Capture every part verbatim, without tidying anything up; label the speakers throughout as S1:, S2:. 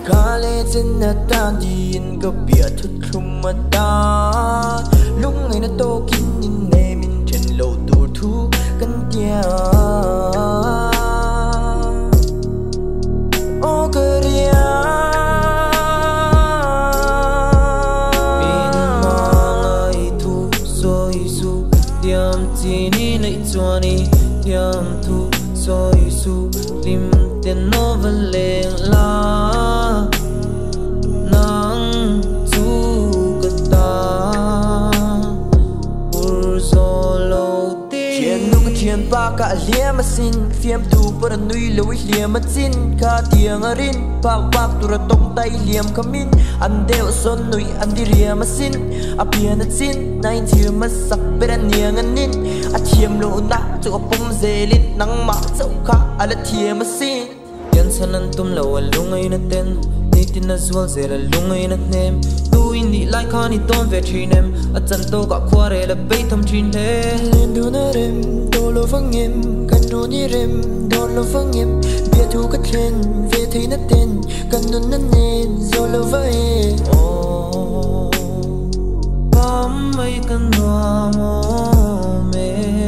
S1: ca lệ trên nát tan điên có bịa thuật không mà ta lúc ngày nó tô kín nhìn nề mình trên lầu tù thu căn nhà ô cơ ria min mang ai thu soi su tiêm chi ni lấy cho ni tiêm thu soi su lim tiền nó vẫn lên la nang chu kata ur solo ti chien nu ka chien pa ka lia ma sin fiam tu par nui loi lia ma chin ka tiang arin pak pak tu ra tong tai liam kamin an deu son nui an di ria ma sin a pian a chin nine thir ma sak beran niang anin a thiam lo na chu pom zelin nang ma chau kha ala thiam ma sin sanan tum law lungai na ten nitin na zwal zela lungai na nem tu indi lai khani ton ve thinem a chan to ka khware la pe tham thin le lendu na rem do lo vangem kan do ni rem do lo vangem bia thu ka thlen ve thei na ten kan nun na nen zo lo vai o pam mai kan wa mo me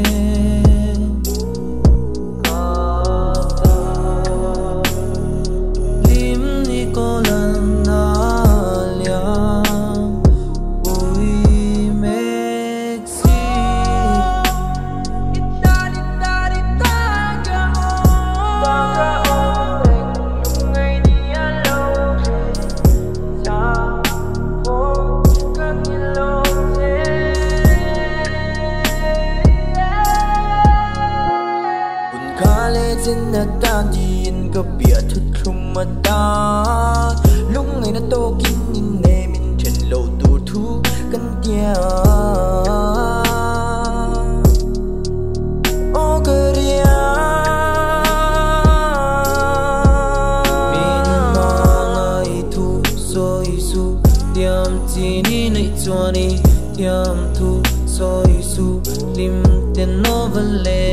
S1: trên nát tan điên có bịa thuật không mà ta lúc ngày nó tô kín nhìn nề mình trên lầu tù thu căn nhà ô cơ ria min mang ai thu soi su tiêm chi ni lấy cho ni tiêm thu soi su lim tiền nó vẫn lên